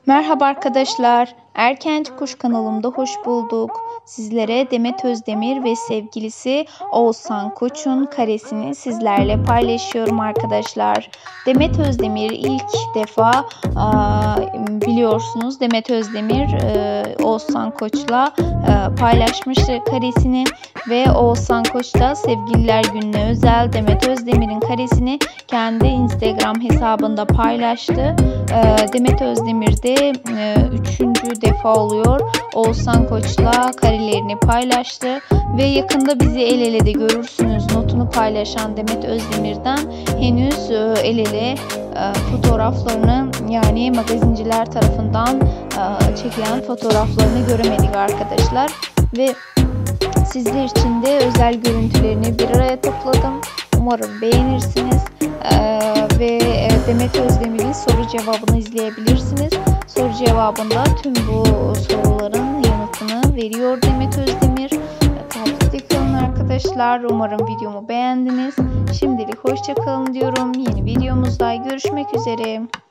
Merhaba arkadaşlar. Erkenci Kuş kanalımda hoş bulduk. Sizlere Demet Özdemir ve sevgilisi Oğuzhan Koç'un karesini sizlerle paylaşıyorum arkadaşlar. Demet Özdemir ilk defa biliyorsunuz Demet Özdemir Oğuzhan Koç'la paylaşmıştı karesini ve Oğuzhan Koç da Sevgililer Günü'ne özel Demet Özdemir'in karesini kendi Instagram hesabında paylaştı. Demet Özdemir de 3. defa oluyor Oğuzhan Koç'la karelerini paylaştı ve yakında bizi el ele de görürsünüz notunu paylaşan Demet Özdemir'den henüz el ele fotoğraflarını, yani magazinciler tarafından çekilen fotoğraflarını göremedik arkadaşlar ve sizler için de özel görüntülerini bir araya topladım. Umarım beğenirsiniz ve Demet Özdemir'in soru cevabını izleyebilirsiniz. Soru cevabında tüm bu soruların yanıtını veriyor Demet Özdemir. Takipte kalın arkadaşlar. Umarım videomu beğendiniz. Şimdilik hoşça kalın diyorum. Yeni videomuzda görüşmek üzere.